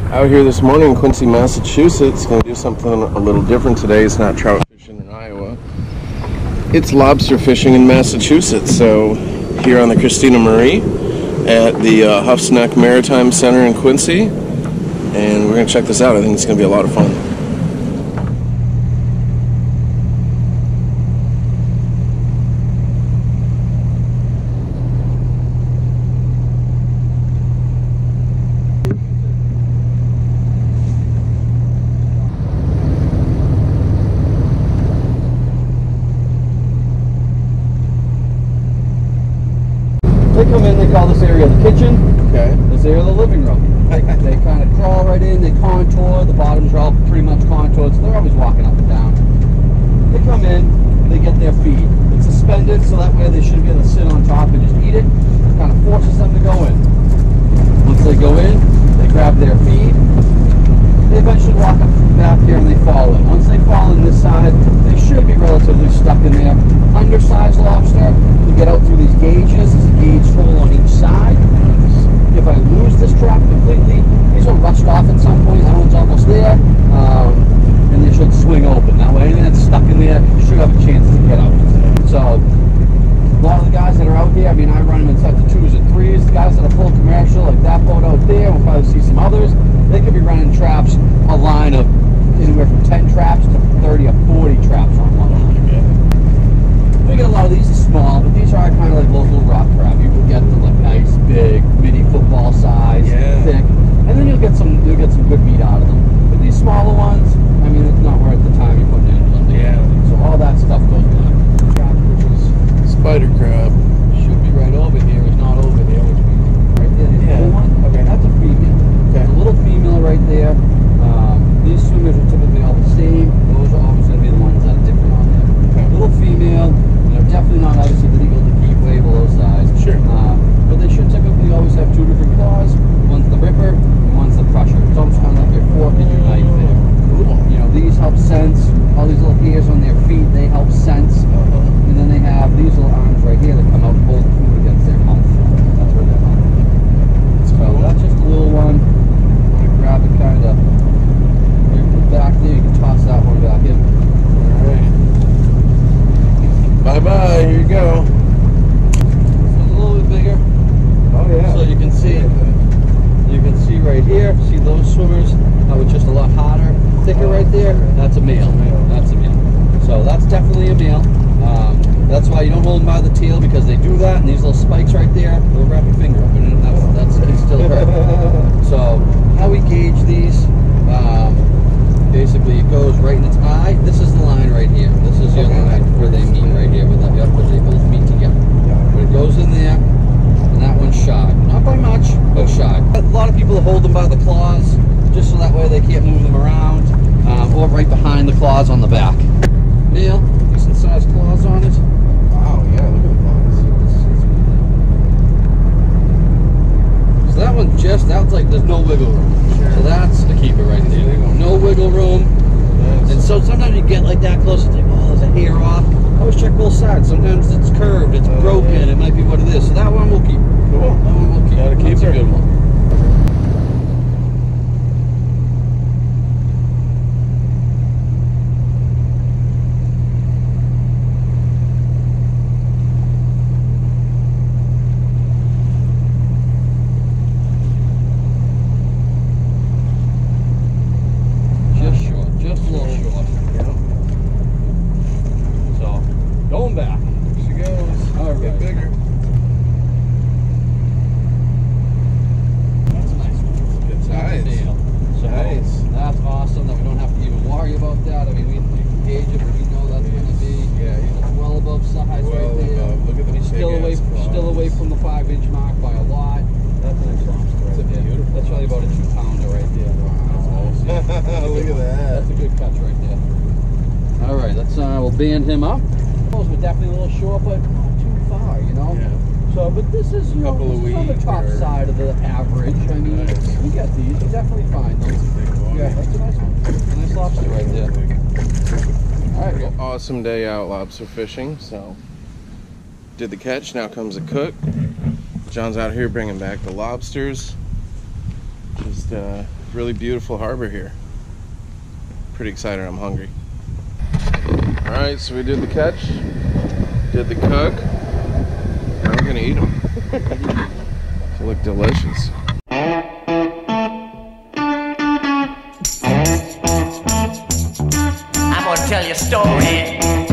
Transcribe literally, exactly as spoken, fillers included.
Out here this morning in Quincy, Massachusetts. Going to do something a little different today. It's not trout fishing in Iowa. It's lobster fishing in Massachusetts. So here on the Christina Marie at the uh, Hough's Neck Maritime Center in Quincy. And we're going to check this out. I think it's going to be a lot of fun. They come in, they call this area the kitchen. Okay. This area the living room. They, they kind of crawl right in, they contour, the bottoms are all pretty much contoured, so they're always walking up and down. They come in, they get their feed. It's suspended, so that way they shouldn't be able to sit on top and just eat it. It kind of forces them to go in. Once they go in, they grab their feed. They eventually walk up back here and they fall in. Once they fall in this side, they should be relatively stuck in there. Undersized lobster, you get out through these gauges. There's a gauge hole on each side. If I lose this trap completely, these will rust off at some point. That one's almost there. Um, and they should swing open. That way, anything that's stuck in there should have a chance to get out. So, a lot of the guys that are out here, I mean, I run them in sets of twos and threes. The guys that are full commercial, like that boat out there, we'll probably see some others. They could be running traps, a line of anywhere from ten traps to thirty or forty traps on one line. We get a lot of these are small, but these are kind of like local rock crab. You can get the like nice, big, mini football size, yeah. thick, and then you'll get some you'll get some good meat out of them. But these smaller ones, I mean, it's not worth the time you're putting into them. Yeah. So all that stuff goes back. Which is Spider crab. should be right over here. It's not over here, which means right there. The Yeah. little one. Okay, that's a female. Okay. There's a little female right there. Um, these swimmers are typically all the same. Those are always going to be the ones that are different on there. Okay. Little female. Definitely not obviously legal to keep way below size. Sure. Uh, but they should typically always have two different claws. One's the ripper, and one's the crusher. It's almost kind of like your fork and your knife there. Cool. You know, these help sense. All these little ears on their feet, they help sense. Uh-huh. And then they have these little arms right here that come out and hold food against their mouth. That's where they're on. So that's just a little one. I'm going to grab it kind of back there. You can toss that one back in. All right. Bye-bye, here you go. This one's a little bit bigger. Oh yeah. So you can see, you can see right here, see those swimmers, how it's just a lot hotter, thicker right there? That's a male. That's a male. So that's definitely a male. Um, that's why you don't hold them by the tail, because they do that, and these little spikes right there, they'll wrap your finger up, and that's, that's it still hurt. So how we gauge these, um, basically it goes right in its eye. This is the line right here. This is your line where they meet right here, where, the, where they both meet together. When it goes in there, and that one's shy. Not by much, but shy. A lot of people hold them by the claws, just so that way they can't move them around, um, or right behind the claws on the back. Male, decent sized claws on it. Wow, yeah, look at the claws. So that one just, that's like, there's no wiggle room. Sure. So that's a keeper right there. No wiggle room. Nice. And so sometimes you get like that close, it's like, oh, there's a hair off. Always check both sides. Sometimes it's curved, it's oh, broken, yeah. It might be what it is. So that one we'll keep. Cool. That one we'll keep. Gotta keep That's a good one. Back. There she goes. All right. Get bigger. That's a nice one. Good size. So nice. That's awesome that we don't have to even worry about that. I mean, we, we can gauge it, but we know that's going to be yeah, that's well above size well right there. Above. Look at the He's still away, claws. still away from the five inch mark by a lot. That's a nice lobster right That's there. Beautiful. That's probably about a two pounder right there. Wow. That's nice. Yeah. Look at that. That's a good catch right there. All right, let's uh, we'll band him up. We're definitely a little short, but not too far, you know. Yeah. So, but this is, you know, Couple this is on the top or... side of the average. I mean, nice. you get these, you definitely find them. That's a big one. Yeah, that's a nice one. That's a nice lobster right there. All right. Well, awesome day out lobster fishing. So, did the catch. Now comes a cook. John's out here bringing back the lobsters. Just a really beautiful harbor here. Pretty excited, I'm hungry. All right, so we did the catch, did the cook. Now we're gonna eat them. They look delicious. I'm gonna tell you a story.